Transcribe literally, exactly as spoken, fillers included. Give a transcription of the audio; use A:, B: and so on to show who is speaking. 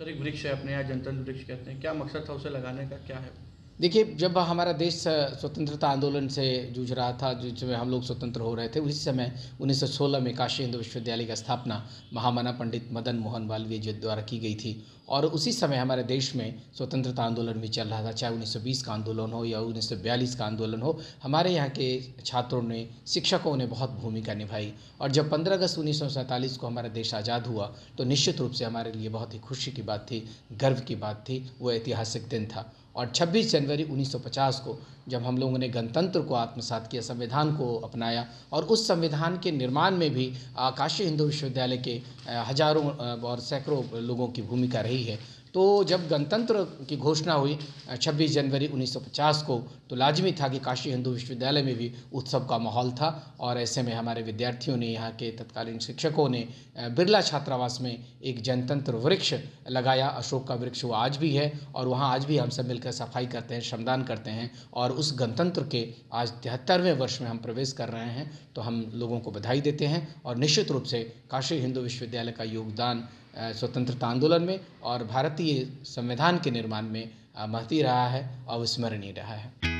A: Sir, एक वृक्ष है अपने यहाँ जनतंत्र वृक्ष कहते हैं, क्या मकसद था उसे लगाने का, क्या है?
B: देखिए, जब हमारा देश स्वतंत्रता आंदोलन से जूझ रहा था, जिसमें हम लोग स्वतंत्र हो रहे थे, उसी समय उन्नीस सौ सोलह में काशी हिंदू विश्वविद्यालय की स्थापना महामना पंडित मदन मोहन मालवीय जी द्वारा की गई थी। और उसी समय हमारे देश में स्वतंत्रता आंदोलन भी चल रहा था, चाहे उन्नीस सौ बीस का आंदोलन हो या उन्नीस सौ बयालीस का आंदोलन हो। हमारे यहाँ के छात्रों ने, शिक्षकों ने बहुत भूमिका निभाई। और जब पंद्रह अगस्त उन्नीस सौ सैंतालीस को हमारा देश आज़ाद हुआ, तो निश्चित रूप से हमारे लिए बहुत ही खुशी की बात थी, गर्व की बात थी, वो ऐतिहासिक दिन था। और छब्बीस जनवरी उन्नीस सौ पचास को जब हम लोगों ने गणतंत्र को आत्मसात किया, संविधान को अपनाया, और उस संविधान के निर्माण में भी काशी हिंदू विश्वविद्यालय के हजारों और सैकड़ों लोगों की भूमिका रही है। तो जब गणतंत्र की घोषणा हुई छब्बीस जनवरी उन्नीस सौ पचास को, तो लाजमी था कि काशी हिंदू विश्वविद्यालय में भी उत्सव का माहौल था। और ऐसे में हमारे विद्यार्थियों ने, यहाँ के तत्कालीन शिक्षकों ने बिरला छात्रावास में एक जनतंत्र वृक्ष लगाया। अशोक का वृक्ष वो आज भी है, और वहाँ आज भी हम सब मिलकर सफाई करते हैं, श्रमदान करते हैं। और उस गणतंत्र के आज तिहत्तरवें वर्ष में हम प्रवेश कर रहे हैं, तो हम लोगों को बधाई देते हैं। और निश्चित रूप से काशी हिंदू विश्वविद्यालय का योगदान स्वतंत्रता आंदोलन में और भारतीय संविधान के निर्माण में महती रहा है, अविस्मरणीय रहा है।